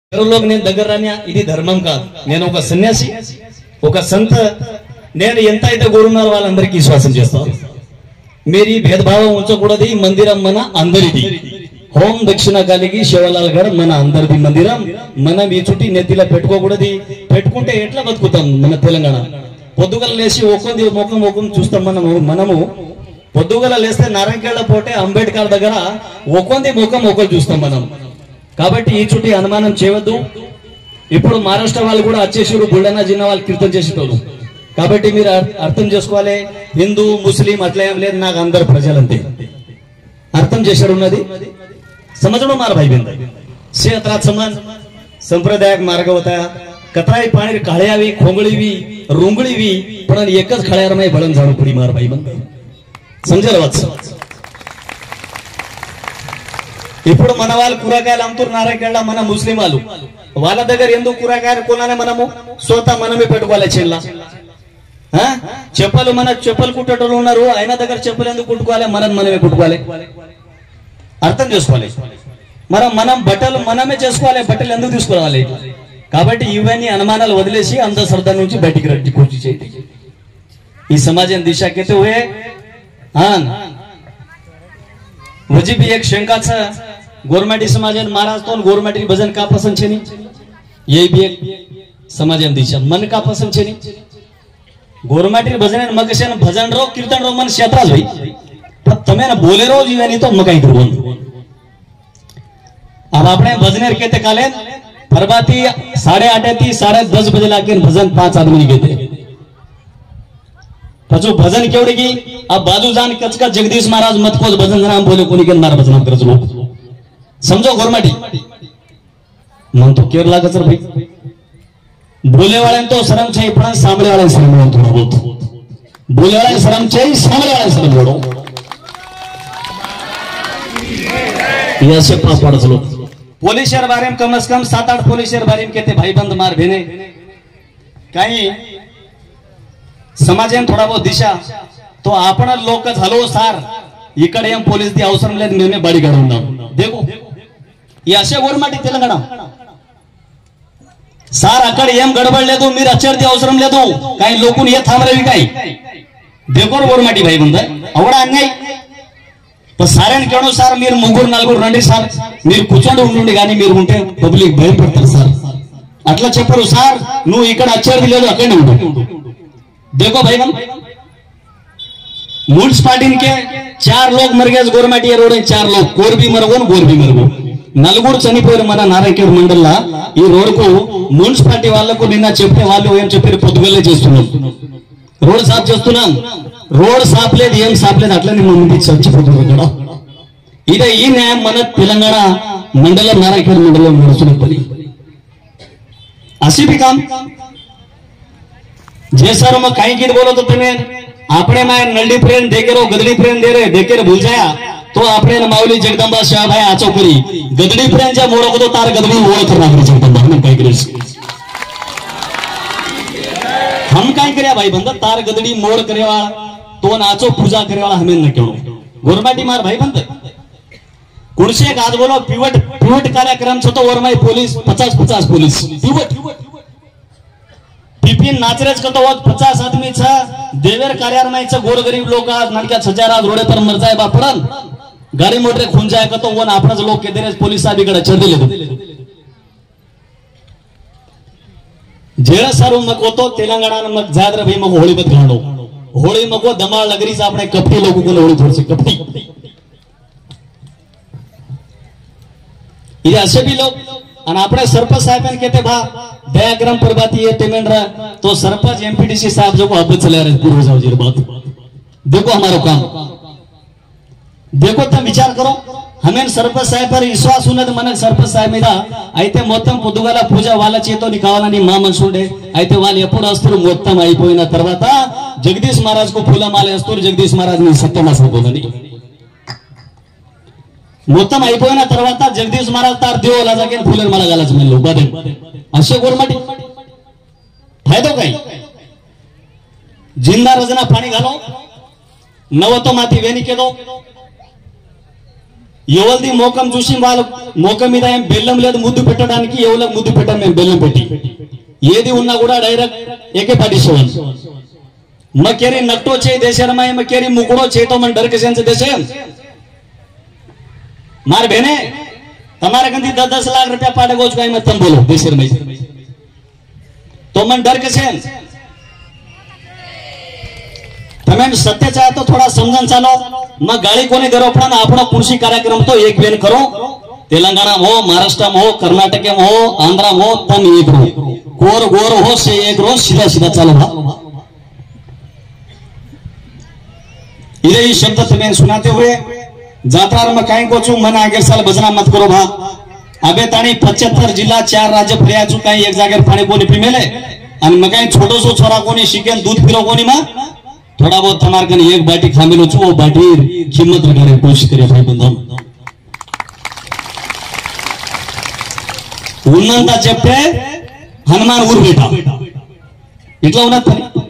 लोग నేను దగ్గర రాని ఇది ధర్మం కాదు. నేను ఒక సన్యాసి, ఒక సంత, నేను ఎంత అయితే కోరున్నారో వాళ్ళందరికీ విశ్వాసం చేస్తాను. మీరు ఈ భేదభావం ఉంచకూడదు. ఈ మందిరం మన అందరిది. హోం దక్షిణ కలిగి శివలాల్ గారు మన అందరిది మందిరం. మనం ఈ చుట్టి నెత్తిలో పెట్టుకోకూడదు. పెట్టుకుంటే ఎట్లా బతుకుతాం మన తెలంగాణ? పొద్దుగల లేచి ఒక్కొంది ముఖం చూస్తాం. మనము పొద్దుగల లేస్తే నారాయణకేళ్ల పోటే అంబేద్కర్ దగ్గర ఒక్కొంది ముఖం ఒకరు చూస్తాం మనం. కాబట్టి ఈ చుట్టి అనుమానం చేయవద్దు. ఇప్పుడు మహారాష్ట్ర వాళ్ళు కూడా వచ్చేసారు, బుల్డానా జిల్లా వాళ్ళు కీర్తన చేసేటోళ్ళు. కాబట్టి మీరు అర్థం చేసుకోవాలి, హిందూ ముస్లిం అట్లా ఏం లేదు, నాకు అందరు ప్రజలంతే. అర్థం చేశాడు ఉన్నది समझणं मार भाई बंद से अत्रात समान संप्रदायक मार्ग होता. कतराई पाणी काळ्यावी खोंगळीवी रोंगळीवी पण एकच खळ्यावर नाही बळन जाणू पुढी मार भाई बंद समजेल वाच. ఇప్పుడు మన వాళ్ళు కూరగాయలు అమ్ముతున్నారు నారాయణకేళ్ళ, మన ముస్లిం వాళ్ళ దగ్గర ఎందుకు కూరగాయలు కొనాలి? మనము సోతా మనమే పెట్టుకోవాలి. చెల్లా చెప్పలు మన చెప్పలు కుట్టేటోళ్ళు ఉన్నారు, ఆయన దగ్గర చెప్పులు ఎందుకు కుట్టుకోవాలి? మనమే కుట్టుకోవాలి. అర్థం చేసుకోవాలి. మనం బట్టలు మనమే చేసుకోవాలి. బట్టలు ఎందుకు తీసుకోవాలి? కాబట్టి ఇవన్నీ అనుమానాలు వదిలేసి అంధశ్రద్ధ నుంచి బయటికి రండి. కూర్చి చేయండి. ఈ సమాజం दिशा कहते हुए वजी भी एक शंकाच गोरमाटी समाजन महाराज तो गोरमाटी भजन का पसंद छे नी, ये भी एक समाजन दिशा मन का पसंद छे नी. गोरमाटी भजन मगशन भजन रो कीर्तन रो मन क्षेत्र होई, તમે બોલેરો જીવાની તો મકાઈ કરવું. अब આપણે ભજનેર કેતે કાલે પરબાતી 8:30 થી 10:30 बजे लागे भजन 5 आदमी गए. पछू भजन केवड़ी की अब बाजू जान कचका जगदीश महाराज मत को भजन नाम बोले कोनी के मार भजन करज लोग समझो. गोरमाटी मन तो केरला गचर भाई बोले वाले तो शर्म छे, पण सांभळे वाले शर्म न थोड़ा बहुत. बोले वाले शर्म छे, सांभळे वाले शर्म जोड़ो. ऐसे पास पड़ चलो. पोलीस शहर बारे में कम से कम 7-8 पोलीस शहर बारे में कहते भाई बंद मार भेने काही समाज थोड़ा बहुत दिशा तो आपण लोक झालो सार इकडे एम पोलीस दी अवसर లేదు మేమే బాడీ గార్డ్ ఉన్నాం. देखो ఈ అశే గోరమాటి తెలంగాణ సార్ అక్కడ ఏం గడబడ లేదు, మీరు అచ్చర్ది అవసరం లేదు. काही लोकून ये थांबलेवी काही देखो గోరమాటి भाई बंद అవడా అన్యాय. సారని కేణో సార్ మీరు ముగ్గురు నలుగురు రండి సార్, మీరు కూర్చొని ఉండండి, కానీ మీరు ఉంటే పబ్లిక్ భయపడతారు సార్. అట్లా చెప్పరు సార్, నువ్వు ఇక్కడ అచ్చేది లేదు అక్కడే ఉండు. देखो भाई बहन म्युनिसिपालिटी के 4 लोग मर गए गोरमाटी रोड 4 लोग गोर भी मरगो నలుగురు చనిపోయారు మన నారాయణకేర్ మండలంలో. ఈ రోడ్ కు మున్సిపాలిటీ వాళ్ళకు నిన్న చెప్పే వాళ్ళు ఏం చెప్పారు, పొద్దుగల్లే చేస్తున్నాం రోడ్ సాఫ్ చేస్తున్నాం. రోడ్ సాఫ్ లేదు, ఏం సాఫ్ లేదు, అట్లనే మంది చచ్చిపోతున్నారు. ఇదే ఈ న్యాయం మన తెలంగాణ మండలం నారాయణకేర్ మండలం నడుస్తున్న పని. अशी भी काम जे सर मग काही गीत बोलत होते मैं आपने मैं नल्ली प्रेम देखे रो गदड़ी प्रेम दे रहे देखे रे भूल जाया तो आपने माऊली जगदंबा शाह भाई आचो करी गदड़ी प्रेम जा मोड़ो को तो तार गदड़ी मोड़ करना करी जगदंबा हम काही करे हम काही करे भाई बंद तार गदड़ी मोड़ करे वाला तो नाचो पूजा करे वाला हमें न क्यों गोरमाटी मार भाई बंद कुर्से गाद बोलो पिवट कार्यक्रम छो तो वरमाई पोलीस 50 पोलीस पिवट बिपिन नाचरेच करतो 50 आदमी छ देवेर कार्यालयाच गोरगरीब लोक नडक्या सजारा रोडे पर मर जाय बापडन गाडी मोटरे खून जाय करतो वन आपणच लोक के देरे पोलीस साहेबकडे चढ दिले जेळा सारू मग होतो तेलंगणा मग जाद्र भाई मग होळी बत घाणो होळी मग दमाळ नगरीच આપણે कपटी लोक को होळी थोडसे कपटी ये असे भी लोग અને આપણે સરપંચ સાહેબને કહેતે ભા દયાગ્રામ પરબાતી ये तेमेंद्रा तो सरपंच एमपीडीसी साहब जो को अब चले रहे पूर्व जाओ जी बात देखो हमारा काम देखो तुम विचार करो हमें सरपंच साहेब पर विश्वास ఉన్నది మన सरपंच साहेब మీద అయితే మొత్తం పొద్దుగాల పూజ వాళ్ళ చేతోని కావాలని మా మనసుండే అయితే వాళ్ళు ఎప్పుడు వస్తారు మొత్తం అయిపోయిన తర్వాత జగదీష్ మహారాజ్ కు పూలమాల వేస్తారు జగదీష్ మహారాజ్ ని సత్యనాశ అవుతుందని మొత్తం అయిపోయిన తర్వాత జగదీష్ మహారాజ్ तार देवाला जागे फुलन मला घालाच म्हणलो बदन असे गोरमाटी फायदो काही जिंदा रजना पाणी घालो नवतो माती वेणी केदो ఎవరిది మోకం చూసి వాళ్ళ మోకం మీద ఏం బెల్లం లేదు ముద్దు పెట్టడానికి, ఎవరికి ముద్దు పెట్టాం మేము బెల్లం పెట్టి. ఏది ఉన్నా కూడా డైరెక్ట్ ఏకే పాటిస్తాం. मकेरी नकटो छे देशर में मकेरी मुकड़ो छे तो मन डर के से देशे मार बहने तुम्हारे गंदी 10-10 लाख रुपया पाड़े गोच का मत तुम बोलो देशर में तो मन डर के से तमें सत्य चाहे तो थोड़ा समझन चालो मैं गाड़ी को नहीं दे रहा अपना अपना कृषि कार्यक्रम तो एक बेन करो तेलंगाना हो महाराष्ट्र में हो कर्नाटक में हो आंध्रा में हो तम एक रो गोर गोर हो से एक रो सीधा सीधा चलो भा इधर ये शब्द तुम्हें सुनाते हुए जात्रा में कहीं को चू मन आगे साल बजना मत करो भा अबे तानी 75 जिला 4 राज्य फरिया चू कहीं एक जगह पानी को नहीं पी मिले और मैं कहीं छोटो सो छोरा को नहीं शिकेन दूध पीरो को नहीं मां थोड़ा बहुत तुम्हारे कहीं एक बाटी खा मिलो चू वो बाटी कीमत लगाने की कोशिश करे भाई बंधु उन्नता चेप्टे हनुमान ऊर बेटा इतना उन्नत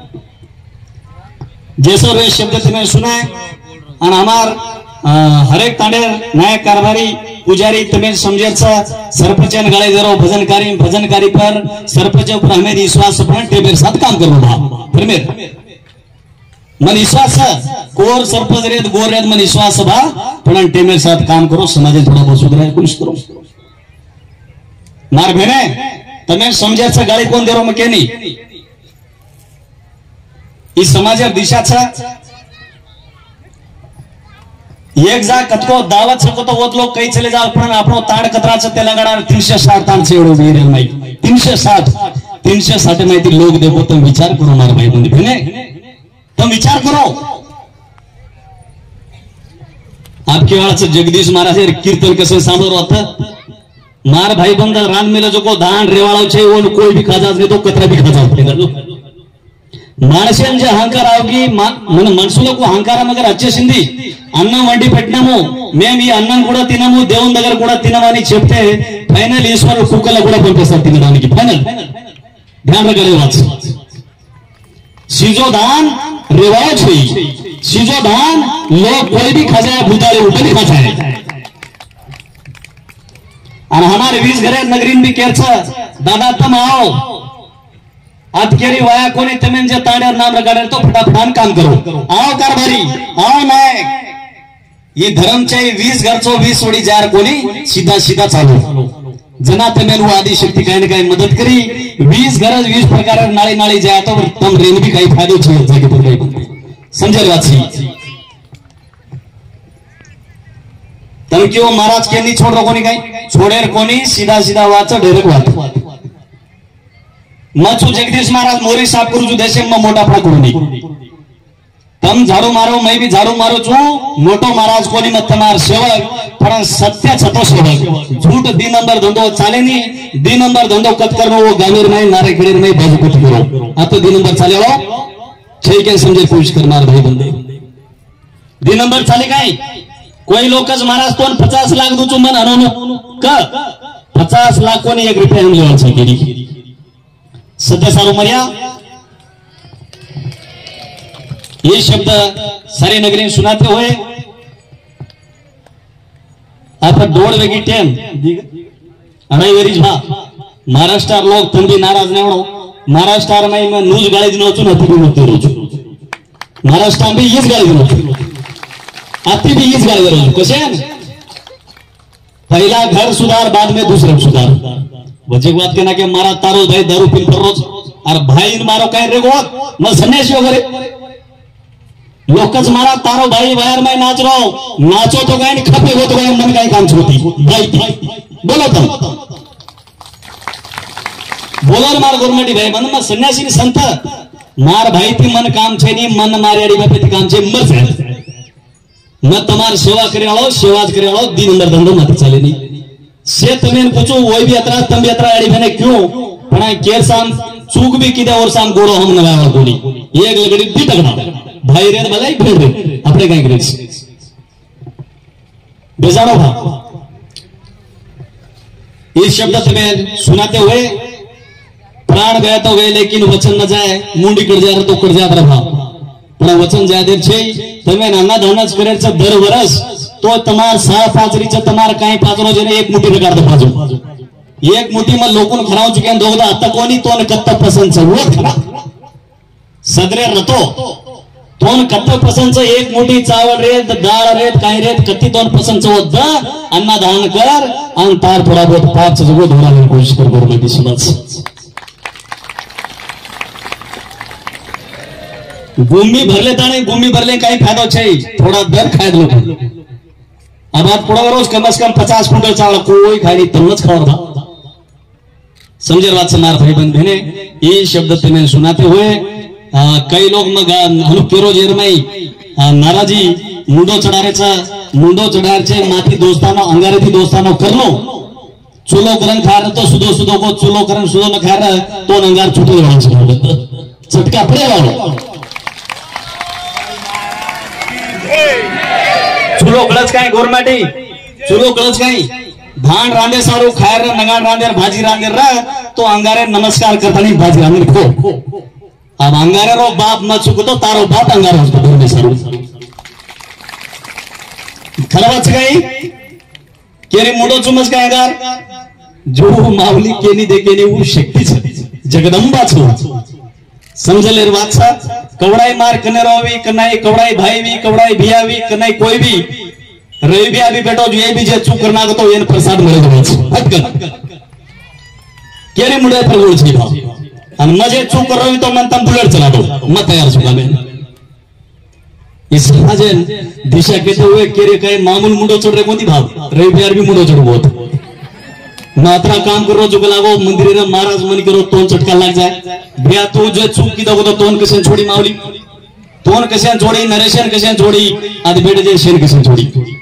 जैसा वे शब्द तुम्हें सुना है और हमार हरेक तांडे नायक कारभारी पुजारी तुम्हें समझे सरपंचन गाड़ी दे भजनकारी पर सरपंच पर हमें विश्वास टेबल साथ काम करो फिर मेरे मन विश्वास कोर सरपंच रेत गोर रेत मन विश्वास भा पण टेबल साथ काम करो समाज थोड़ा बहुत सुधराय कोशिश करो मार बहने तुम्हें समझे गाड़ी कौन दे रो मैं के नहीं इस समाज दिशा एक जा कतको दावत सको तो वो लोग कहीं चले जाओ पण आपनो ताड़ कतरा तेलंगाना 360 ताण से एवढो वीर माई 360 माहिती लोग देखो तुम विचार करो मार भाई बंदी बहने तुम विचार करो आपके वाला से जगदीश महाराज कीर्तन कैसे सांभळो होता मार भाई बंद रान मेला जो को दान रेवाड़ो छे वो कोई भी खाजा नहीं तो कतरा भी खाजा मानसियन जे अहंकार आवगी मन मनुष्युలకు అహంకారం అగర్ వచ్చేసింది అన్నం వండి పెట్టినాము మేము ఈ అన్నం కూడా తినము దేవుని దగ్గర కూడా తినమని చెప్తే ఫైనల్ ఈశ్వరుడు కుక్కల కూడా పంపిస్తారు తినడానికి ఫైనల్ ध्यान रखले बात सीजो दान रिवाज हुई सीजो दान लोग कोई भी खा जाए भूताले ऊपर नहीं खा जाए और हमारे 20 घरे नगरीन भी कहता दादा तुम आओ केरी वाया कोणी तमें जे ताड़ेर नाम रगाड़े तो फटाफट काम करो आओ कारभारी आओ नायक ये धर्म चाहिए 20 घर 20 सोडी जार कोणी सीधा सीधा चालू जना तमें वो आदि शक्ति कहीं ना कहीं मदद करी 20 घर 20 प्रकार नाली नाली जाए तो तम रेन भी कहीं फायदो चाहिए जाके पर कहीं समझे बात सी तम क्यों महाराज के नहीं छोड़ रहो कोणी कहीं छोड़े कोणी सीधा सीधा वाचा डायरेक्ट वाच मचू जगदीश महाराज मोरी साफ करू छू देशे में मोटा पकड़ूनी तम झाड़ू मारो मैं भी झाड़ू मारो छू मोटो महाराज कोनी मत तमार सेवक पण सत्य छतो सेवक झूठ दी नंबर धंधो चाले नहीं दी नंबर धंधो कत करनो वो गामेर में नारे खड़ेर में बाजू कुछ करो आ तो दी नंबर चाले हो ठीक है समझे पूछ कर मार भाई बंदे दी नंबर चाले काई कोई लोकस महाराज तो 50 लाख दू छू मन अनोनो का 50 लाख कोनी 1 रुपया हम लेवा छे केरी सत्य सारू मरिया ये शब्द सारी नगरी में सुनाते हुए आप 2:30 वेगी टाइम 2:30 वेरीज भा महाराष्ट्र लोग तुम भी नाराज नहीं हो महाराष्ट्र में मैं न्यूज गाड़ी दिनो छु नथी भी मत रोज महाराष्ट्र में येच गाड़ी दिनो आती भी येच गाड़ी दिनो कसे पहला घर सुधार बाद में दूसरा सुधार वजह बात कहना कि मारा तारो भाई दारू पी रोज और भाई मारो कहीं रेगो मैं सन्यासी वगैरह लोकच मारा तारो भाई वायर में नाच रहो नाचो तो कहीं खपे हो तो कहीं मन कहीं काम छोटी भाई बोलो तुम बोलो मार गवर्नमेंट भाई मन में सन्यासी ने संत मार भाई थी मन काम छे नहीं मन मारे अड़ी में काम छे मर जाए मैं तुम्हारी सेवा करे वालों सेवा करे वालों दिन नंबर धंधो मत चले नहीं से तुम्हें पूछो वही भी अतरा तम भी अतरा अड़ी मैंने क्यों पढ़ा केर शाम चूक भी किधर और शाम गोड़ो हम नगावा गोली एक लगड़ी भी तगड़ा भाई रेत बजाई फिर रे अपने कहीं ग्रेस बेजारो भा इस शब्द तुम्हें सुनाते हुए प्राण गए तो गए लेकिन वचन न जाए मुंडी कट जाए तो कट जात रहा पण वचन जाय देर छे तुम्हें नाना धनच करे दर वर्ष तो તમાર સા પાચરી છે તમાર કાઈ પાચરો છે ને એક મુઠ્ઠી રગાડ દો બાજુ એક મુઠ્ઠીમાં લોકોને ખરાવ ચુકે દોગदा आता कोणी तो न कत्ता पसंत છે वो खरा सगळे रतो तोन कत्ता पसंत છે एक मुठी चावल रे दाळ रे काय रे कत्ती तोन पसंत છે वद्दा अन्ना दान कर अन तार थोड़ा बहुत पाप से जो धोराने की कोशिश कर गोरमेंट सुनाच भूमि भरले ताणे भूमि भरले काही फायदो છે थोड़ा दर खाय लोग अब आप थोड़ा रोज कम से कम 50 क्विंटल चावल कोई खाई नहीं तन्नच खावा समझे बात समार भाई बंधने ये शब्द तुम्हें सुनाते हुए कई लोग मग हनुकेरो जेरमाई नाराजी मुंडो चढारचे माथी दोस्तानो अंगारेथी दोस्तानो करलो चुलो करन खार तो सुदो सुदो को चुलो करन सुदो न खार तो अंगार छूटे वाला चटका पड़े वालो चुलो कळच काय गोरमाटी चुलो कळच काय धान रांधे सारू खायर नगाड रांधेर भाजी रांधेर रा तो अंगारे नमस्कार करतानी भाजी रांधेर खो अब अंगारे रो बाप मत चुकतो तारो बाप अंगारे होतो दोन्ही सारू खरवच काय केरी मुडो चुमस काय अंगार जो मावली केनी देकेनी वो शक्ती छ जगदंबा छ समझले बात सा कवड़ाई मार कने रोवी कनाई कवड़ाई भाई भी कवड़ाई भियावी कनाई कोई भी रवि भी अभी बेटो जो ये भी जे चूक करना तो ये प्रसाद मिले तो हटकर केरी मुड़े पर बोल छी भाव अन मजे चूक कर रही तो मन तम बुलेट चला दो मत तैयार सुना में इस राजन दिशा कहते हुए केरी कहे मामूल मुंडो चढ़ रहे कोनी भाव रवि भी भी मुंडो चढ़ बहुत मात्रा काम करो जो लागो मंदिर रे महाराज मन करो तोन चटका लग जाए भैया तू जो चूक की दो तो तोन कसे छोड़ी मावली तोन कसे छोड़ी नरेशन कसे छोड़ी आदि बेटे जे शेन कसे छोड़ी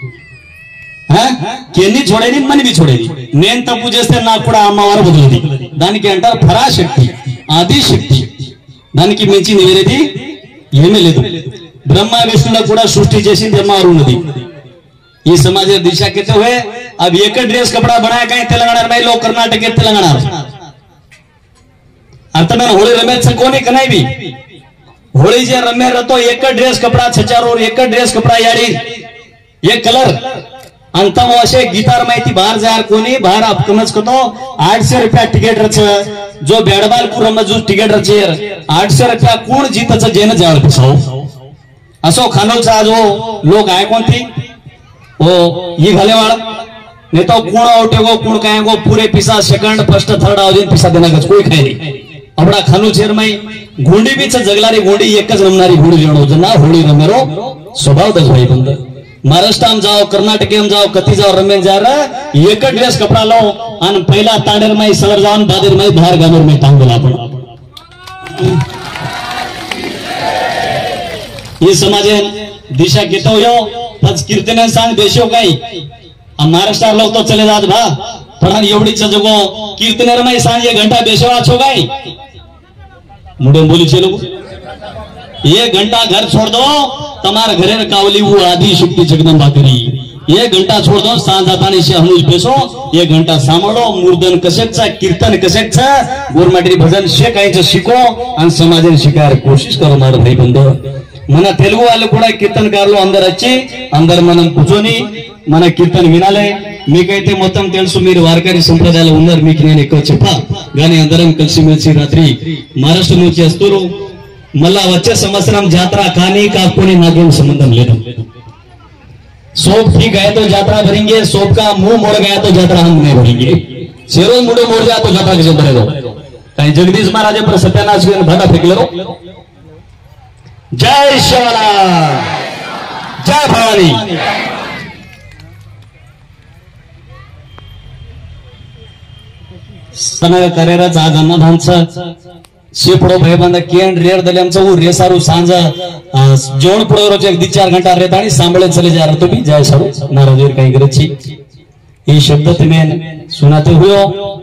केनी छोड़ेनी मन भी छोड़ेनी नेन तप्पु చేస్తే నాకు కూడా అమ్మవారు వదిలింది దానికి అంటారు పరాశక్తి ఆది శక్తి దానికి మించింది వేరేది ఏమీ లేదు బ్రహ్మ విష్ణుల కూడా సృష్టి చేసింది అమ్మవారు ఉన్నది ఈ సమాజ దిశ कहते हुए अब एक ड्रेस कपड़ा बनाया कहीं तेलंगाना में लोग कर्नाटक के तेलंगाना अर्थ में होली रमेश से कोनी कनाई भी होली जे रमे रतो एक ड्रेस कपड़ा छचारो एक ड्रेस कपड़ा याडी एक कलर अंतम असे गिटार माहिती बाहेर जायर कोणी बाहेर आपकनच कतो 800 रुपया तिकीट रच जो बेडबाल को रमजू तिकीट रचेर 800 रुपया कोण जीतच जेन जाळ पिसाव असो खानोचा जो लोक आहे कोणती ओ ये घालेवाळ ने तो कोण औटेगो कोण कायगो पूरे पिसा सेकंड फर्स्ट थर्ड आवजिन पिसा देना गच कोई खाय नाही अपना खानू चेर माई गोंडी बीच जगलारी गोंडी एकच रमणारी गोंडी जणो जना होळी रमेरो स्वभाव दस भाई बंद महाराष्ट्र में जाओ कर्नाटक में जाओ कति जाओ रमेन जा रहा एक ड्रेस कपड़ा लो अन पहला तांडेर में सलर जाओ बादेर में बाहर गानोर में टांग बोला ये समाज दिशा कहते हो पच कीर्तन सांग देशो काही महाराष्ट्र लोग तो चले जात भा पण एवढी जगो कीर्तनेर में सांग 1 घंटा बेसवा छो गई मुंडे बोली छे लोग 1 घंटा घर छोड़ दो तमार घरे कावली वो आदि शक्ति जगदंबा करी 1 घंटा छोड़ दो सांझ आतानी से हनुज बेसो 1 घंटा सांभळो मूर्धन कशेचा कीर्तन कशेचा गोरमाटी भजन शे कायच शिको आणि समाजन शिकार कोशिश करो मार भाई बंधो మన తెలుగు వాళ్ళు కూడా కీర్తనకారులు అందరూ వచ్చి అందరు మనం కూర్చొని మన కీర్తన వినాలి మీకైతే మొత్తం తెలుసు మీరు వారకరి సంప్రదాయాలు ఉన్నారు మీకు నేను ఎక్కువ చెప్పా గాని అందరం కలిసి మెలిసి రాత్రి మహారాష్ట్ర నుంచి వస్తారు మళ్ళా వచ్చే సంవత్సరం జాతర కానీ కాకపోని నాకేం సంబంధం లేదు सोप ठीक है तो यात्रा भरेंगे सोप का मुंह मोड़ गया तो यात्रा हम नहीं भरेंगे शेरों मुड़े मोड़ गया तो यात्रा कैसे भरेगा कहीं जगदीश महाराज पर सत्यानाश भाटा फेंक लो जय शिवला जय भवानी सनग करेरच आज अन्नदानचं शेपडो भाईबंद केन रेर दले आमचं वो रेसारू सांज जेवण पुढे रोज 1-4 घंटा रेत आणि सांभळे चले जा रहा तुम्ही जय सारू नाराजीर काही गरज ये शब्द तुम्हें सुनाते हुए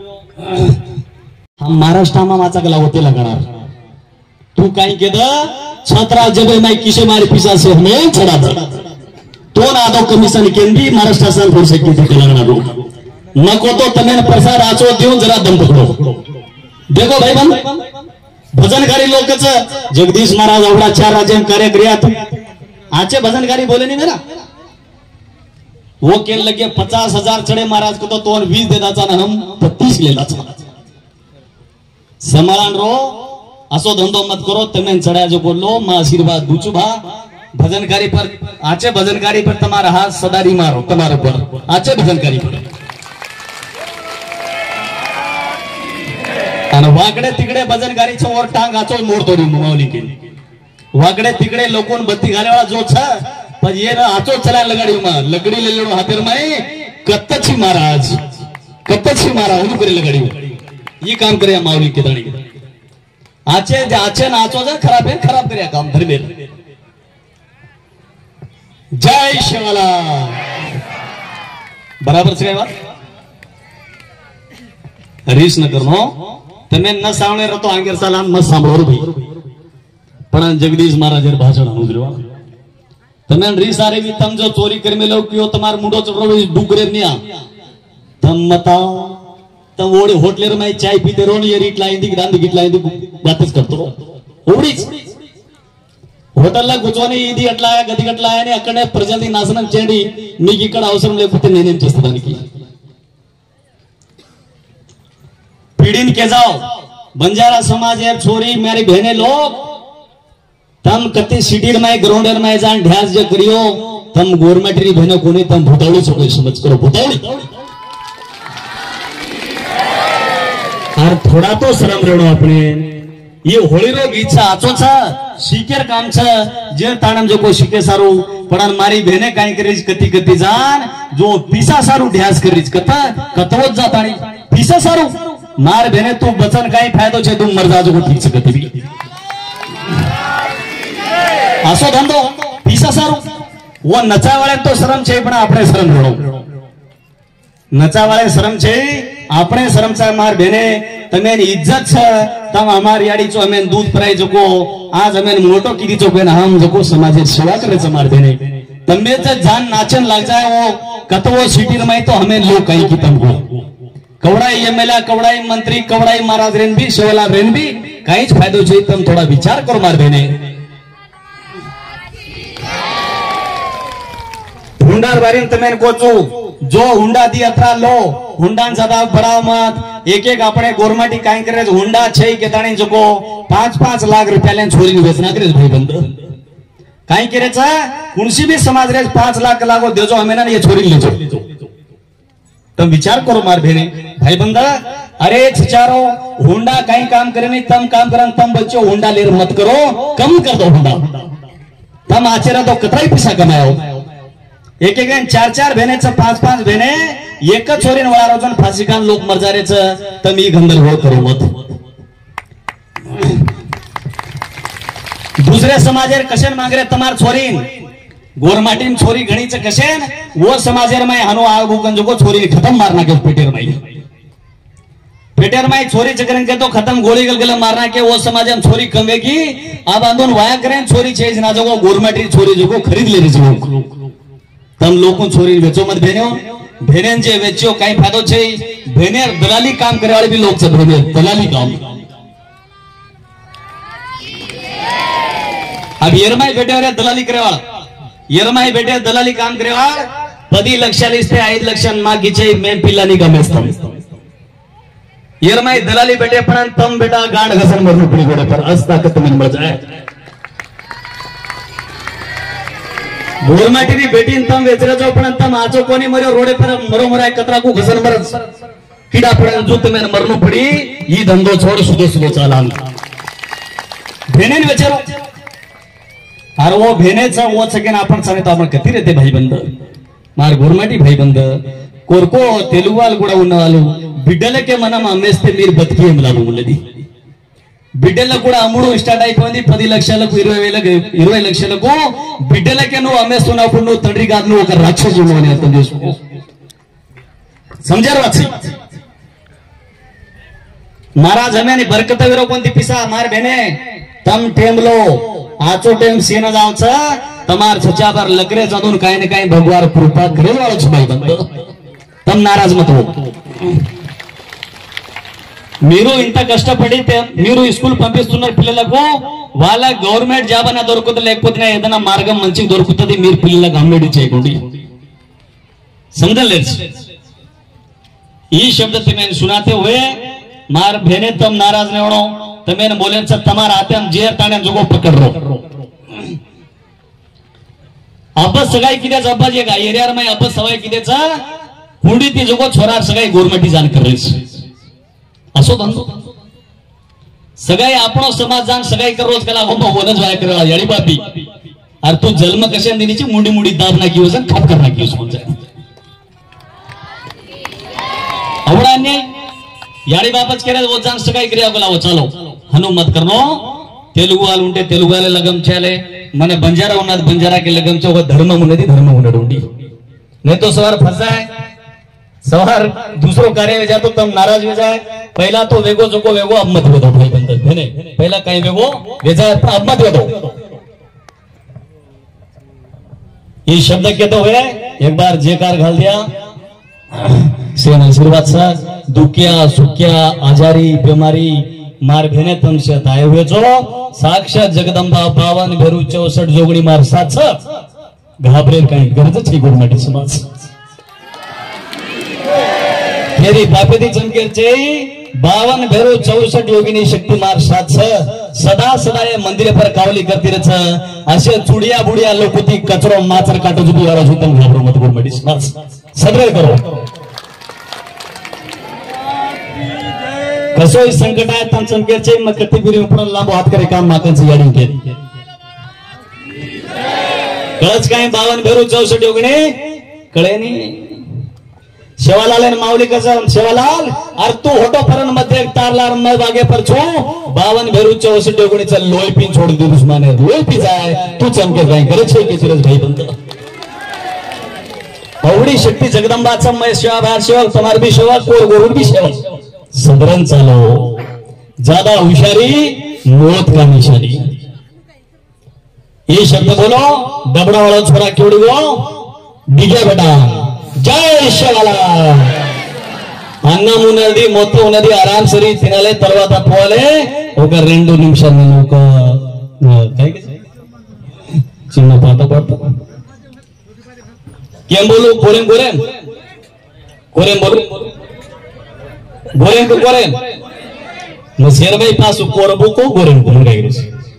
हम महाराष्ट्र में वाचा गला होते लगाणार तू काही केलं छत्रा जबे माई किशे मारी पिसा से हमें छड़ा दे तो ना दो कमिशन केंद्री महाराष्ट्र सन फोड़ सकती थी तेलंगाना लोग नको तो तमें प्रसार आचो देऊन जरा दम पकड़ो देखो भाई बंद भजनकारी लोग जगदीश महाराज एवढा 4 राज्य कार्य क्रिया आचे भजनकारी बोले नहीं मेरा वो कहने लगे 50,000 चढ़े महाराज को तो 20 दे दाचा ना हम 25 ले लाचा समारान रो असो धंधो मत करो तमें चढ़ा जो बोलो मां आशीर्वाद दूचू भा भजनकारी पर आचे भजनकारी पर तुम्हारा हाथ सदारी मारो तुम्हारे पर आचे भजनकारी पर आणि वाकडे तिकडे भजनकारीच्या वर टांग आचो मोडतो री माऊली के वाकडे तिकडे लोकोन बत्ती घालेवाला जो छ पण ये ना आचो चला लगाडी मा लगडी ले लेडो हातेर माई कत्तची महाराज उनु करे लगाडी ये काम करे माऊली के दाणी आचे ना आचो जा खराब करे काम धर्मेर जय शिवाला बराबर से बात हरीश न करनो तमे न सावणे रतो आंगेर सालान मत सांभळो भाई पण जगदीश महाराज भाषण उजरवा तमे रीस आरे भी तम जो चोरी कर में लोग कियो तुम्हार मुंडो चढ़ो डुगरे निया तम मता तम ओडे होटलेर में चाय पीते रो ये रीट लाइन दी दांदी गिट लाइन दी बातच करतो ओडीच హోటల్లో కూర్చొని ఇది ఎట్లా గది గట్లా అని అక్కడే ప్రజల్ని నాశనం చేయండి మీకు ఇక్కడ అవసరం లేకపోతే నేనేం చేస్తానికి पीड़ित के जाओ बंजारा समाज है छोरी मेरी बहने लोग तम कति सिटीर में ग्राउंडर में जान ध्यास जो करियो तम गवर्नमेंटरी बहनों को नहीं तम भुतावड़ी छोड़ो समझ करो भुतावड़ी और थोड़ा तो शर्म रेणो अपने ये होळी रोग इच्छा आचो छ शिकेर काम छ जे ताणम जो को शिके सारू पण मारी बहने काय करीज कती कती जान जो पीसा सारू ध्यास करीज कथा कतवत जाताणी पीसा सारू मार बहने तू बचन काय फायदो छे तू मर जाजो को ठीक से कती भी आसो धंधो पीसा सारू वो नचा वाले तो शरम छे पण आपणे शरम रेणो नचा वाले शरम छे आपणे शरम छे मार बहने तमें इज्जत छ तम हमारी याडी चो हमें दूध पराई जको आज हमें मोटो कीदी चो बेन हम जको समाज सेवा करे छ मार देने तमे ज जान नाचन लग जाए वो कतवो सिटी में तो हमें लोग कहीं की तमको कवड़ाई एमएलए कवड़ाई मंत्री कवड़ाई महाराज रेन भी सेवाला रेन भी कहीं फायदो छे तम थोड़ा विचार करो मार देने हुंडार बारीन तमें कोचो जो हुंडा दी अथरा लो हुंडा ज्यादा बढ़ाव मत एक अपने गवर्नमेंट काय करे हुंडा छे के ताणी जको 5-5 लाख रुपया लेन छोरी वेचना करे भाई बंद काय करे छ कुणसी भी समाज रे 5 लाख लागो देजो हमें ना ये छोरी लेजो तुम विचार करो मार बहने भाई बंद अरे छिचारो हुंडा कहीं काम करे नहीं तम काम करन तम बच्चो हुंडा लेर मत करो कम कर दो हुंडा तम आचरा तो कतराई पैसा कमायो एक 4-4 बहने 5-5 बहने एक छोरीन वाला रोजन फांसी खान लोक मर जा रे छ तम ई गंदरगोळ करो मत दूसरे समाजेर कशेन मांगरे तमार छोरीन गोरमाटीन छोरी घणी छ कशेन वो समाजेर में हनो आगु गंजको छोरी खत्म मारना के पेटेर में छोरी चकरन के तो खत्म गोली गलगल मारना के वो समाजन छोरी कमेगी अब आंदोलन वाया करें छोरी चेज ना जगो गोरमाटी छोरी जगो खरीद ले जो तम लोगों छोरी वेचो मत भेनो भेनेन जे वेच्यो काही फायदो छे भेनेर दलाली काम करे वाले भी लोग छ भेनेर दलाली काम अब येरमाई बेटे वाले दलाली करे वाला येरमाई बेटे दलाली काम करे वाला 10 लक्षाला इस्ते 5 लक्षान मागीचे मैं पिल्लानी गमेस्तो येरमाई दलाली बेटे पण तम बेटा गांड घसन मरनु पड़ी गोडे पर अस्ता के तुम मर जाए गोरमाटीनी बेटी तम वेचरे जो पण तम आजो कोनी मर्यो रोडे पर मरो मराय कतरा को घसन मरस कीड़ा पड़े जो तुम्हें मरनु पड़ी ये धंधो छोड़ सुधो सुधो चालान भेनेन वेचरो और वो भेने छ वो सकेन आपण सने तो आपण कती रहते भाई बंद मार गोरमाटी भाई बंद कोरको तेलुवाल गुड़ा उन्नावालू बिड्डले के मनम अमेस्ते मीर बतकी एमलालू मुलदी బిడ్డలకు కూడా అమ్ముడు స్టార్ట్ అయిపోయింది 10 లక్షలకు 20 లక్షలకు బిడ్డలకే నువ్వు అమ్మేస్తున్నప్పుడు నువ్వు తండ్రి కాదు నువ్వు ఒక రాక్షసుడు అని అర్థం చేసుకో समझारो अच्छी महाराज हमें नहीं बरकत विरो कोणती पिसा मार बेने तम टेम लो आचो टेम सीन जावच तमार छचा पर लकरे जादून काय ने काय भगवान कृपा करेल वाळो छ भाई बंद तम नाराज मत हो మీరు ఇంత కష్టపడితే మీరు స్కూల్ పంపిస్తున్నారు పిల్లలకు వాళ్ళ గవర్నమెంట్ జాబ్ అన్న దొరుకుతుంది లేకపోతే ఏదైనా మార్గం మంచిగా దొరుకుతుంది మీరు పిల్లలకు అమ్మేడి చేయకండి समझ ले ये शब्द तुम्हें सुनाते हुए मार भेने तम नाराज नहीं होनो तमें बोले तमारा हाथे हम जेर ताने जोगो पकड़ रो अब सगाई किद्याच अब्बा जे गा एरिया में अब सवाई किद्याचा हुंडी ती जोगो छोरा सगाई गव्हर्नमेंट जाण करेस असो धंदो सगाई आपणो समाज जाण सगाई करोच कला हो वनज वाय करा याडी बापी अरे तू जन्म कशा दिनीची मुंडी मुंडी दाब ना कियो सन खाप कर ना कियो समझ आवडा ने याडी बापच केरे वो जाण सगाई क्रिया बोलावो चालो हनु मत करनो तेलुगु वाल उंटे तेलुगु वाले लगम चले मने बंजारा उन्नत बंजारा के लगम चो धर्म मुनदी धर्म मुनडुंडी नहीं तो सवार फसाए सवार दूसरो कार्य में जातो तम नाराज हो जाए पहला तो वेगो जोको वेगो अब मत वेदो भाई बंदर है पहला कहीं वेगो वेजा अब मत वेदो ये शब्द कहते हुए एक बार जेकार घाल दिया सेन आशीर्वाद सा दुखिया सुखिया आजारी बीमारी मार भेने तम से आए हुए जो साक्षात जगदंबा 52 भेरू 64 जोगणी मार साथ घाबरे कहीं गरज छी गवर्नमेंट समाज मेरी बापेदी चमकेर चे 52 भेरू 64 योगिनी शक्ती मार साथ सदा सदा ये मंदिर पर कावली करती रच असे चुडिया बुडिया लोकुती कचरो माचर काटो जुबी वाला जुतम घाबरो मत गवर्नमेंट समाज सदरे करो कसो संकट आहे तम चमकेरचे मग कट्टी बिरी उपरण लांब हात करे काम माकनची याडी के कळच काय 52 भेरू 64 योगणे कळे नी शेवालाल ने माऊली कसं शेवालाल अर तू होटो फरन मध्ये तारलार मय बागे पर छो 52 भेरू 64 योगणे चल लोई पिन छोड़ दे दुश्मने लोई पी जाए तू चमके काय करे छे के चिरज भाई बंद औडी शक्ती जगदंबाचा मय सेवा बाहेर सेवा तुम्हार भी सेवा कोर गोरुड भी सेवा सदरन चलो ज्यादा हुशारी मौत का निशानी ये शब्द बोलो डबड़ा वाला छोरा क्योड़ी वो डिगे बेटा जय शिवाला अन्नम उन्नदी मोत्त उन्नदी आराम सरी तिनाले तरवाता पोले ఒక 2 నిమిషాలు నేను ఒక చిన్న పాట పాడతా केम बोलू गोरेम गोरेम गोरेम बोलू गोरेम को गोरेम मैं शेर भाई पास कोरबू को गोरेम को मुंगा गिरिस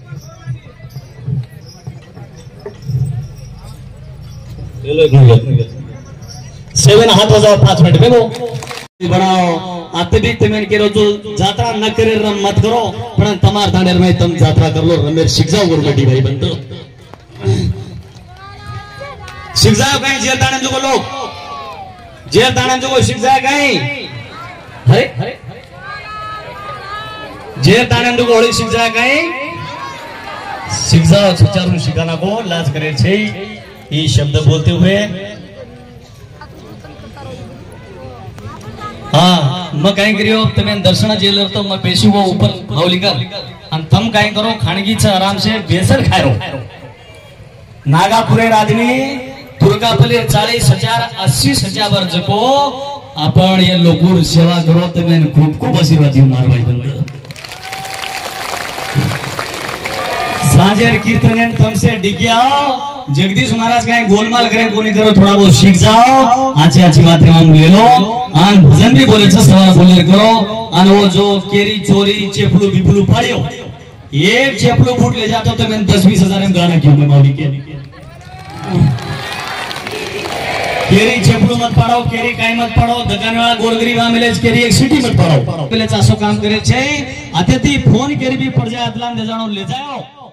सेवन हाथ हो जाओ 5 मिनट में वो बनाओ आते भी तमें के रोज यात्रा न करे रम मत करो पण तमार दानेर में तम यात्रा कर लो रमेर शिख जाओ गुरबडी भाई बंदो शिख जाओ कहीं जेल दाने जो लोग जेल दाने जो शिख जाए कहीं अरे जेल दाने जो होली शिख जाए कहीं शिख जाओ सुचारू शिखाना को लाज करे छे ये शब्द बोलते हुए हाँ मैं कहीं करियो तमें दर्शन जेलर तो मैं पेशी वो ऊपर माउलिकर अन तम कहीं करो खानगी से आराम से बेसर खायो नागापुरे राजनी दुर्गापले 40,000 80,000 वर्ष को आपण ये लोगों सेवा करो तमें खूब खूब आशीर्वाद दियो मार भाई बंद साजेर कीर्तन तुमसे डिगिया जगदीश महाराज कहीं गोलमाल करे कोनी करो थोड़ा बहुत सीख जाओ अच्छी अच्छी बातें हम ले लो आन भजन भी बोले सवाल बोले करो आन वो जो केरी चोरी चेपलू बिपलू पाड़ियो एक चेपलू फूट ले जाता तो मैं 10-20 हजार में गाना क्यों मैं मौली के केरी चेपलू मत पाड़ो केरी काई मत पाड़ो दुकान वाला गोरगरी वहां मिले केरी एक सिटी मत पाड़ो पहले 400 काम करे छे अतिथि फोन केरी भी पड़ जाए अदलान दे जानो ले जाओ